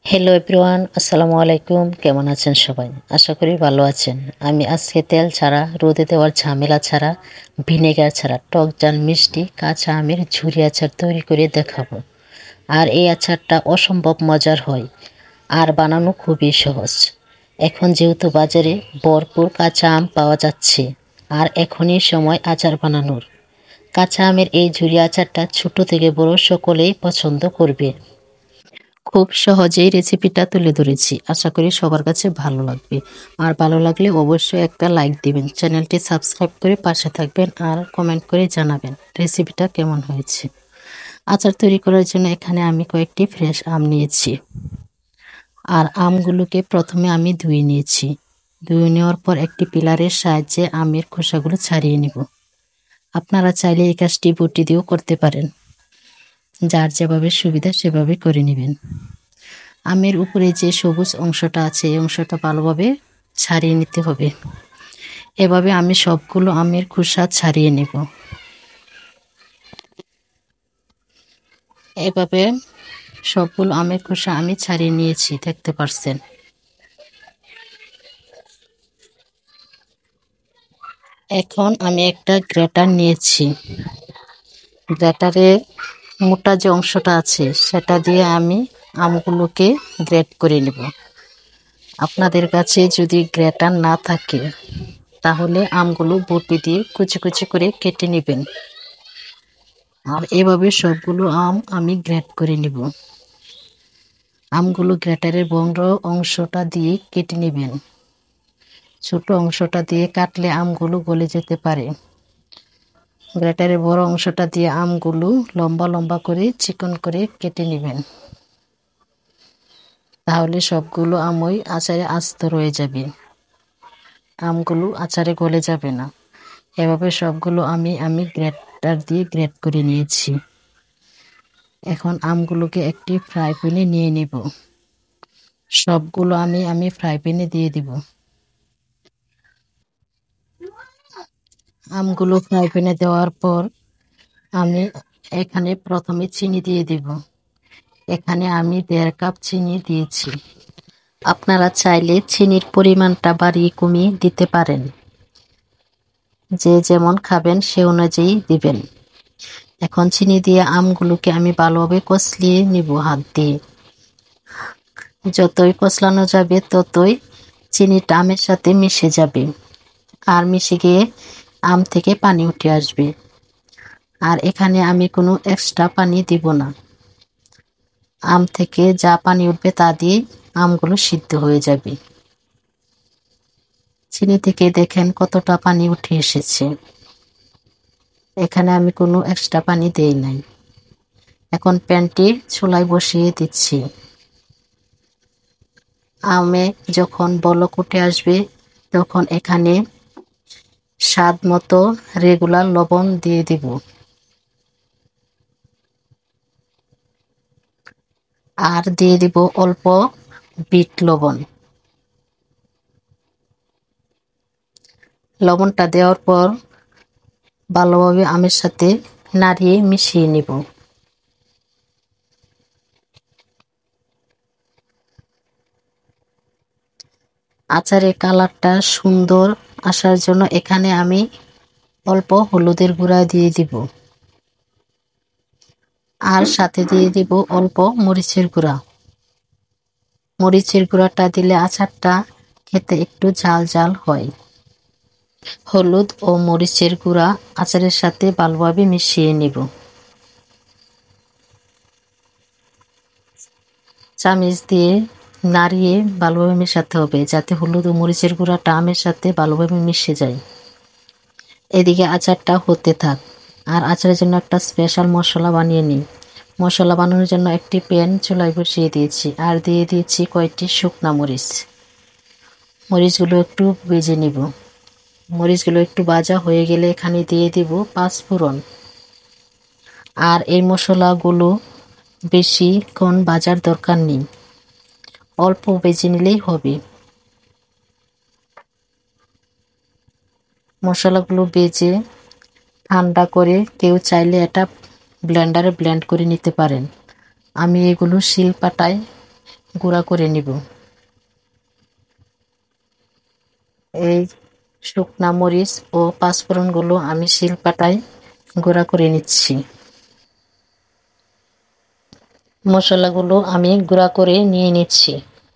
Hello everyone, আসসালামু আলাইকুম। কেমন আছেন সবাই? আশা করি ভালো আছেন। আমি আজকে তেল ছাড়া, রোদে দেওয়ার ঝামেলা ছাড়া, ভিনেগার ছাড়া টক ঝাল মিষ্টি কাঁচা আমের ঝুরি আচার তৈরি করে দেখাবো। আর এই আচারটা অসম্ভব মজার হয় আর বানানো খুবই সহজ। এখন যেহেতু বাজারে ভরপুর কাঁচা আম পাওয়া যাচ্ছে, আর এখনই সময় আচার বানানোর। কাঁচা আমের এই ঝুরি আচারটা ছোট থেকে বড় সকলেই পছন্দ করবে। খুব সহজেই রেসিপিটা তুলে ধরেছি, আশা করি সবার কাছে ভালো লাগবে। আর ভালো লাগলে অবশ্যই একটা লাইক দিবেন, চ্যানেলটি সাবস্ক্রাইব করে পাশে থাকবেন আর কমেন্ট করে জানাবেন রেসিপিটা কেমন হয়েছে। আচার তৈরি করার জন্য এখানে আমি কয়েকটি ফ্রেশ আম নিয়েছি। আর আমগুলোকে প্রথমে আমি ধুয়ে নিয়েছি। ধুয়ে নেওয়ার পর একটি পিলারের সাহায্যে আমের খোসাগুলো ছাড়িয়ে নিব। আপনারা চাইলে এই কাজটি বটি দিয়েও করতে পারেন, যার যেভাবে সুবিধা সেভাবে করে নেবেন। আমের উপরে যে সবুজ অংশটা আছে এই অংশটা ভালোভাবে ছাড়িয়ে নিতে হবে। এভাবে আমি সবগুলো আমের খোসা ছাড়িয়ে নেব। এভাবে সবগুলো আমের খোসা আমি ছাড়িয়ে নিয়েছি, দেখতে পাচ্ছেন। এখন আমি একটা গ্রেটার নিয়েছি। গ্রেটারে মোটা যে অংশটা আছে সেটা দিয়ে আমি আমগুলোকে গ্রেট করে নেব। আপনাদের কাছে যদি গ্রেটার না থাকে তাহলে আমগুলো বটি দিয়ে কুচি কুচি করে কেটে নেবেন। আর এভাবে সবগুলো আম আমি গ্রেট করে নিব। আমগুলো গ্রেটারের বড় অংশটা দিয়ে কেটে নেবেন। ছোট অংশটা দিয়ে কাটলে আমগুলো গলে যেতে পারে। গ্রেটারের বড় অংশটা দিয়ে আমগুলো লম্বা লম্বা করে চিকন করে কেটে নেবেন। তাহলে সবগুলো আমই আচারে আস্ত রয়ে যাবে, আমগুলো আচারে গলে যাবে না। এভাবে সবগুলো আমি গ্রেটার দিয়ে গ্রেট করে নিয়েছি। এখন আমগুলোকে একটি ফ্রাই প্যানে নিয়ে নিব। সবগুলো আমি ফ্রাই প্যানে দিয়ে দিব। আমগুলো ফ্রাই প্যানে দেওয়ার পর আমি এখানে প্রথমে চিনি দিয়ে দিব। এখানে আমি 1.5 কাপ চিনি দিয়েছি। আপনারা চাইলে চিনির পরিমাণটা বাড়িয়ে কমিয়ে দিতে পারেন, যে যেমন খাবেন সে অনুযায়ী দিবেন। এখন চিনি দিয়ে আমগুলোকে আমি ভালোভাবে কষলিয়ে নিব হাত দিয়ে। যতই কষলানো যাবে ততই চিনিটা আমের সাথে মিশে যাবে, আর মিশে গিয়ে আম থেকে পানি উঠে আসবে। আর এখানে আমি কোনো এক্সট্রা পানি দিব না। আম থেকে যা পানি উঠবে তা দিয়ে আমগুলো সিদ্ধ হয়ে যাবে। চিনি থেকে দেখেন কতটা পানি উঠে এসেছে। এখানে আমি কোনো এক্সট্রা পানি দেই নাই। এখন প্যানটি চুলায় বসিয়ে দিচ্ছি। আমে যখন বলক উঠে আসবে তখন এখানে স্বাদ মতো রেগুলার লবণ দিয়ে দিব। আর দিয়ে দিব অল্প বিট লবণ। লবণটা দেওয়ার পর ভালোভাবে আমের সাথে নাড়িয়ে মিশিয়ে নিব। আচারের কালারটা সুন্দর আসার জন্য এখানে আমি অল্প হলুদের গুঁড়া দিয়ে দিব। আর সাথে দিয়ে দিব অল্প মরিচের গুঁড়া। মরিচের গুঁড়াটা দিলে আচারটা খেতে একটু ঝাল ঝাল হয়। হলুদ ও মরিচের গুঁড়া আচারের সাথে ভালোভাবে মিশিয়ে নিব। চামচ দিয়ে নাড়িয়ে ভালোভাবে মেশাতে হবে, যাতে হলুদ ও মরিচের গুঁড়াটা আমের সাথে ভালোভাবে মিশে যায়। এদিকে আচারটা হতে থাক। আর আচারের জন্য একটা স্পেশাল মশলা বানিয়ে নিই। মশলা বানানোর জন্য একটি প্যান চুলায় বসিয়ে দিয়েছি, আর দিয়ে দিয়েছি কয়েকটি শুকনা মরিচ। মরিচগুলো একটু ভেজে নিব। মরিচগুলো একটু ভাজা হয়ে গেলে এখানে দিয়ে দিব 5 ফোড়ন। আর এই মশলাগুলো বেশিক্ষণ ভাজার দরকার নেই, অল্প ভেজে নিলেই হবে। মশলাগুলো ভেজে ঠান্ডা করে কেউ চাইলে এটা ব্লেন্ডারে ব্লেন্ড করে নিতে পারেন। আমি এগুলো শিলপাটায় গুঁড়া করে নিব। এই শুকনা মরিচ ও পাঁচফোড়নগুলো আমি শিলপাটায় গুঁড়া করে নিচ্ছি। মশলাগুলো আমি গুঁড়া করে নিয়ে নিচ্ছি।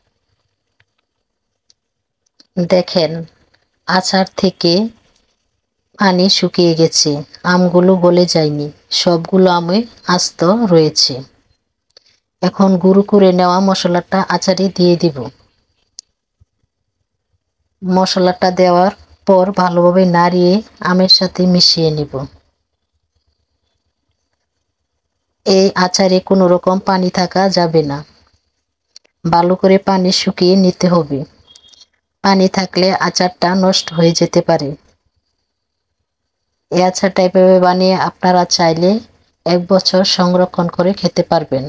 দেখেন, আচার থেকে পানি শুকিয়ে গেছে, আমগুলো গলে যায়নি, সবগুলো আমে আস্ত রয়েছে। এখন গুঁড়ো করে নেওয়া মশলাটা আচারে দিয়ে দিব। মশলাটা দেওয়ার পর ভালোভাবে নাড়িয়ে আমের সাথে মিশিয়ে নিব। এই আচারে কোনো রকম পানি থাকা যাবে না, ভালো করে পানি শুকিয়ে নিতে হবে। পানি থাকলে আচারটা নষ্ট হয়ে যেতে পারে। এই আচারটা এভাবে বানিয়ে আপনারা চাইলে 1 বছর সংরক্ষণ করে খেতে পারবেন।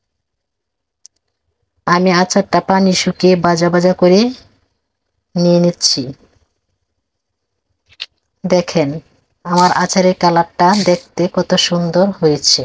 আমি আচারটা পানি শুকিয়ে ভাজা ভাজা করে নিয়ে নিচ্ছি। দেখেন, আমার আচারের কালারটা দেখতে কত সুন্দর হয়েছে।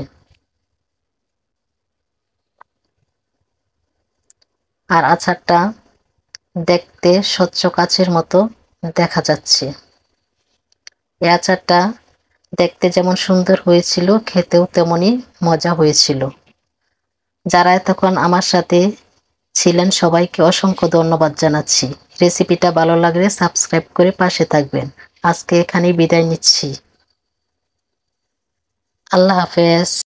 আর আচারটা দেখতে স্বচ্ছ কাচের মতো দেখা যাচ্ছে। এই আচারটা দেখতে যেমন সুন্দর হয়েছিল, খেতেও তেমনই মজা হয়েছিল। যারা এতক্ষণ আমার সাথে ছিলেন সবাইকে অসংখ্য ধন্যবাদ জানাচ্ছি। রেসিপিটা ভালো লাগলে সাবস্ক্রাইব করে পাশে থাকবেন। আজকে এখানেই বিদায় নিচ্ছি। আল্লাহ হাফেজ।